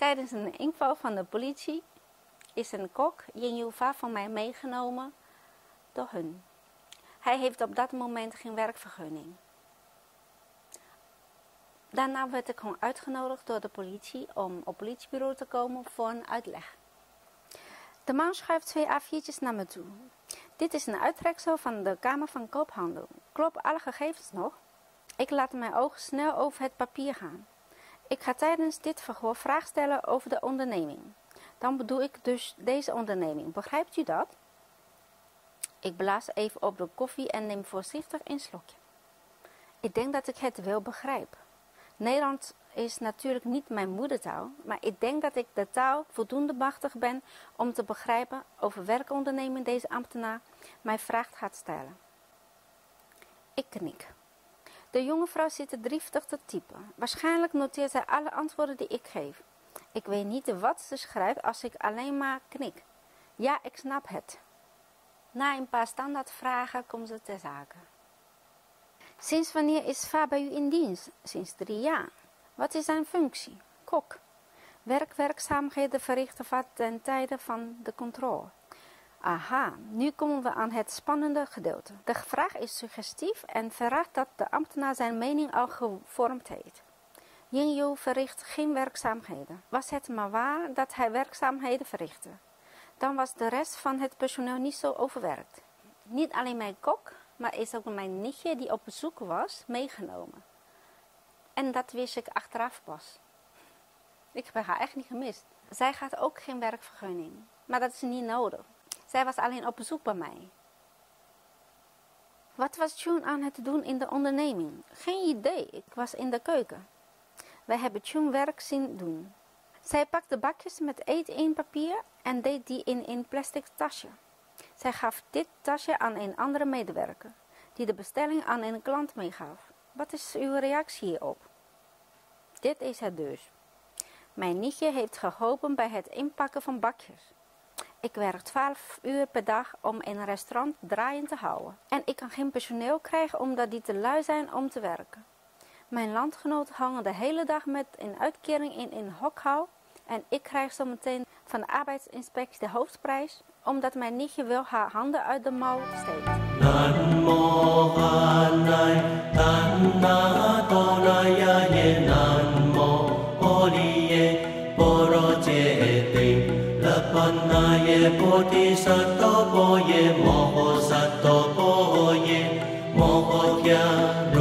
Tijdens een inval van de politie is een kok Jinjuva van mij meegenomen door hun. Hij heeft op dat moment geen werkvergunning. Daarna werd ik gewoon uitgenodigd door de politie om op het politiebureau te komen voor een uitleg. De man schuift 2 A4'tjes naar me toe. Dit is een uittreksel van de Kamer van Koophandel. Kloppen alle gegevens nog? Ik laat mijn ogen snel over het papier gaan. Ik ga tijdens dit verhoor vragen stellen over de onderneming. Dan bedoel ik dus deze onderneming. Begrijpt u dat? Ik blaas even op de koffie en neem voorzichtig een slokje. Ik denk dat ik het wel begrijp. Nederlands is natuurlijk niet mijn moedertaal, maar ik denk dat ik de taal voldoende machtig ben om te begrijpen over welke onderneming deze ambtenaar mij vraag gaat stellen. Ik knik. De jonge vrouw zit driftig te typen. Waarschijnlijk noteert zij alle antwoorden die ik geef. Ik weet niet wat ze schrijft als ik alleen maar knik. Ja, ik snap het. Na een paar standaardvragen komt ze ter zake. Sinds wanneer is Va bij u in dienst? Sinds 3 jaar. Wat is zijn functie? Kok. Werkzaamheden verrichten ten tijde van de controle. Aha, nu komen we aan het spannende gedeelte. De vraag is suggestief en verraadt dat de ambtenaar zijn mening al gevormd heeft. Jinju verricht geen werkzaamheden. Was het maar waar dat hij werkzaamheden verrichtte, dan was de rest van het personeel niet zo overwerkt. Niet alleen mijn kok, maar is ook mijn nichtje die op bezoek was, meegenomen. En dat wist ik achteraf pas. Ik heb haar echt niet gemist. Zij had ook geen werkvergunning, maar dat is niet nodig. Zij was alleen op bezoek bij mij. Wat was June aan het doen in de onderneming? Geen idee, ik was in de keuken. Wij hebben June werk zien doen. Zij pakte bakjes met eten in papier en deed die in een plastic tasje. Zij gaf dit tasje aan een andere medewerker, die de bestelling aan een klant meegaf. Wat is uw reactie hierop? Dit is het dus. Mijn nichtje heeft geholpen bij het inpakken van bakjes. Ik werk 12 uur per dag om een restaurant draaiend te houden. En ik kan geen personeel krijgen omdat die te lui zijn om te werken. Mijn landgenoten hangen de hele dag met een uitkering in een hokhouw. En ik krijg zometeen van de arbeidsinspectie de hoofdprijs, omdat mijn nichtje wel haar handen uit de mouw steekt. Bodhisattva